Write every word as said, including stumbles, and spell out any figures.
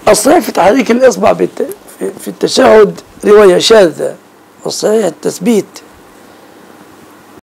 الصحيح في تحريك الإصبع في التشهد رواية شاذة، والصحيح التثبيت